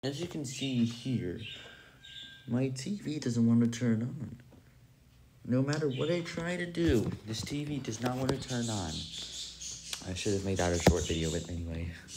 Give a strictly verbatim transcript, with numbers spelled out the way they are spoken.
As you can see here, my T V doesn't want to turn on. No matter what I try to do, this T V does not want to turn on. I should have made that a short video, but anyway.